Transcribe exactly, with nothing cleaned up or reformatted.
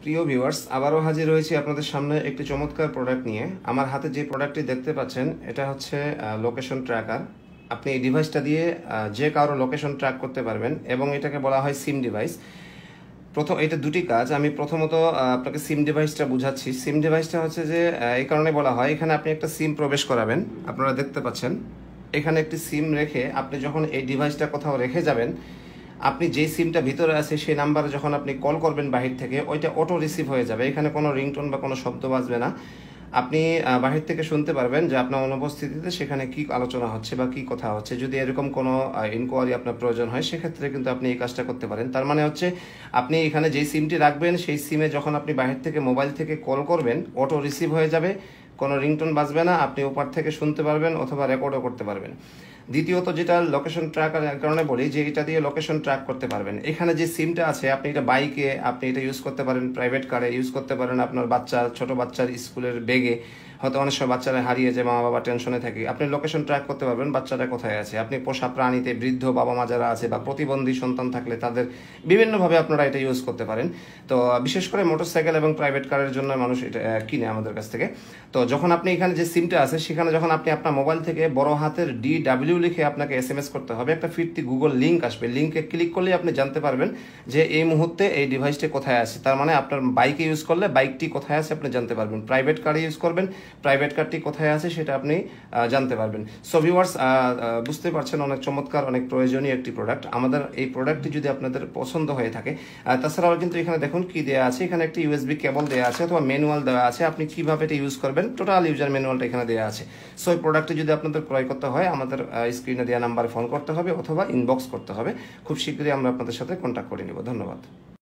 প্রিয় ভিউয়ার্স, আবারও হাজির হয়েছি আপনাদের সামনে একটি চমৎকার প্রোডাক্ট নিয়ে। আমার হাতে যে প্রোডাক্টটি দেখতে পাচ্ছেন এটা হচ্ছে লোকেশন ট্র্যাকার। আপনি এই ডিভাইসটা দিয়ে যে কারো লোকেশন ট্র্যাক করতে পারবেন এবং এটাকে বলা হয় সিম ডিভাইস। প্রথম এটা দুটি কাজ। আমি প্রথমত আপনাকে সিম ডিভাইসটা বুঝাচ্ছি। সিম ডিভাইসটা হচ্ছে যে এই কারণে বলা হয়, এখানে আপনি একটা সিম প্রবেশ করাবেন। আপনারা দেখতে পাচ্ছেন এখানে একটি সিম রেখে আপনি যখন এই ডিভাইসটা কোথাও রেখে যাবেন, আপনি যেই সিমটা ভিতরে আছে সেই নাম্বারে যখন আপনি কল করবেন বাহির থেকে, ওইটা অটো রিসিভ হয়ে যাবে। এখানে কোনো রিংটোন বা কোনো শব্দ বাজবে না। আপনি বাহির থেকে শুনতে পারবেন যে আপনার অনুপস্থিতিতে সেখানে কি আলোচনা হচ্ছে বা কি কথা হচ্ছে। যদি এরকম কোনো ইনকোয়ারি আপনার প্রয়োজন হয় সেক্ষেত্রে কিন্তু আপনি এই কাজটা করতে পারেন। তার মানে হচ্ছে আপনি এখানে যেই সিমটি রাখবেন সেই সিমে যখন আপনি বাহির থেকে মোবাইল থেকে কল করবেন অটো রিসিভ হয়ে যাবে, কোনো রিংটোন বাজবে না, আপনি ওপার থেকে শুনতে পারবেন অথবা রেকর্ডও করতে পারবেন। দ্বিতীয়ত যেটা লোকেশন ট্র্যাকার কারণে বলি যে এটা দিয়ে লোকেশন ট্র্যাক করতে পারবেন। এখানে যে সিমটা আছে আপনি এটা বাইকে আপনি এটা ইউজ করতে পারেন, প্রাইভেট কারে ইউজ করতে পারেন, আপনার বাচ্চা ছোট বাচ্চার স্কুলের ব্যাগে, হয়তো অনেক সময় বাচ্চারা হারিয়ে যায়, মা বাবা টেনশনে থাকে, আপনি লোকেশন ট্র্যাক করতে পারবেন বাচ্চাটা কোথায় আছে। আপনি পোষা প্রাণীতে বৃদ্ধ বাবা মা যারা আছে বা প্রতিবন্ধী সন্তান থাকলে তাদের বিভিন্নভাবে আপনারা এটা ইউজ করতে পারেন। তো বিশেষ করে মোটরসাইকেল এবং প্রাইভেট কারের জন্য মানুষ এটা কিনে আমাদের কাছ থেকে। তো যখন আপনি এখানে যে সিমটা আছে সেখানে যখন আপনি আপনার মোবাইল থেকে বড় হাতের ডি ডাব্লিউ লিখে আপনাকে এস এম এস করতে হবে, একটা ফিরতি গুগল লিঙ্ক আসবে। লিঙ্কে ক্লিক করলে আপনি জানতে পারবেন যে এই মুহূর্তে এই ডিভাইসটি কোথায় আছে। তার মানে আপনার বাইকে ইউজ করলে বাইকটি কোথায় আছে আপনি জানতে পারবেন, প্রাইভেট কারে ইউজ করবেন প্রাইভেট কারটি কোথায় আছে সেটা আপনি জানতে পারবেন। সো ভিউয়ার্স, বুঝতে পারছেন অনেক চমৎকার, অনেক প্রয়োজনীয় একটি প্রোডাক্ট। আমাদের এই প্রোডাক্টটি যদি আপনাদের পছন্দ হয়ে থাকে, তাছাড়াও কিন্তু এখানে দেখুন কি দেওয়া আছে, এখানে একটি ইউএসবি কেবল দেওয়া আছে অথবা ম্যানুয়াল দেওয়া আছে, আপনি কিভাবে এটা ইউজ করবেন টোটাল ইউজার ম্যানুয়ালটা এখানে দেওয়া আছে। সো এই প্রোডাক্টটি যদি আপনাদের ক্রয় করতে হয় আমাদের স্ক্রিনে দেওয়া নাম্বারে ফোন করতে হবে অথবা ইনবক্স করতে হবে। খুব শীঘ্রই আমরা আপনাদের সাথে কন্ট্যাক্ট করে নেব। ধন্যবাদ।